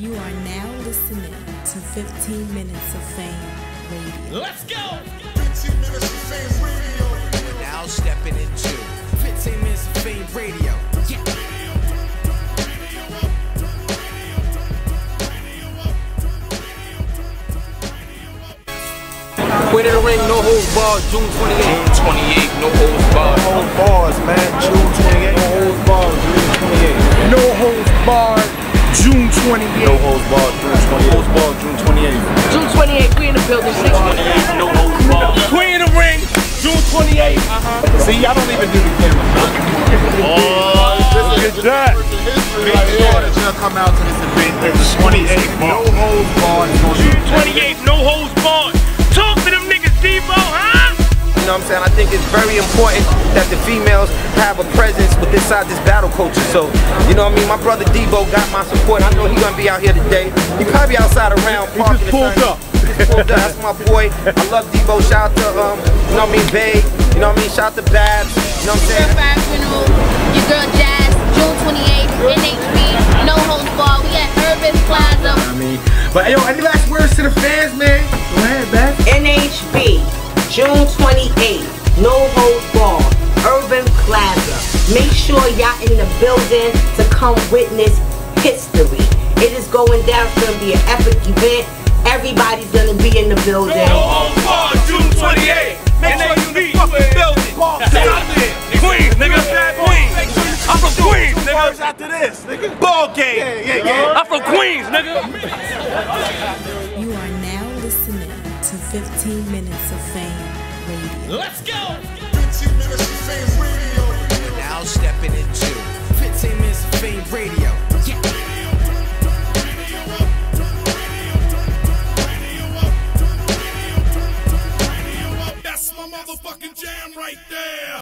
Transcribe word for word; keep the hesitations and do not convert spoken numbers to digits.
You are now listening to fifteen minutes of Fame Radio. Let's go! fifteen minutes of Fame Radio. We're now stepping into fifteen minutes of Fame Radio. Yeah. Quit in the ring, no holds barred, June twenty-eighth. June twenty-eighth, no holds barred. No holds bars, man. June twenty-eighth. No holds barred, June twenty-eighth. No holds barred, June twenty-eighth. No holds barred, June twenty-eighth. No holds barred, June twenty-eighth. June twenty-eighth, we in the building. six twenty-eight, no holds barred. Queen in the ring, June twenty-eighth. Uh-huh. See, I don't even do the camera. Oh, this is that. Make sure that you'll come out to this event. It's twenty-eighth. No holds barred. June twenty-eighth, no holds barred. Talk to them niggas, Debo, huh? You know what I'm saying? I think it's very important that the females have a presence with inside this battle culture. So, you know what I mean? My brother Debo got my support. I know he's gonna be out here today. He probably outside around He parking. just pulled up. He just pulled up. That's my boy. I love Debo. Shout out to um, you know what I mean, Babe. You know what I mean? Shout out to Babs. You know what I'm saying? Certified criminal, your girl Jazz, June twenty-eighth, N H B, no holds barred. We at Urban Plaza. I mean, but yo, any last words to the fans, man? Go ahead, man. N H B, June twenty-eighth, no holds barred, Urban Plaza. Make sure y'all in the building to come witness history. It is going down. It's going to be an epic event. Everybody's going to be in the building. No holds barred, June twenty-eighth. Make sure you in the fucking building. Stop it. Queens, nigga. Queens. I'm from Queens, nigga. After this, nigga. Ball game. Yeah, yeah, yeah. I'm from Queens, nigga. You are now listening to fifteen minutes of Fame Radio. Let's go! fifteen minutes of Fame Radio. We're now stepping into fifteen minutes of Fame Radio. Yeah. That's my motherfucking jam right there.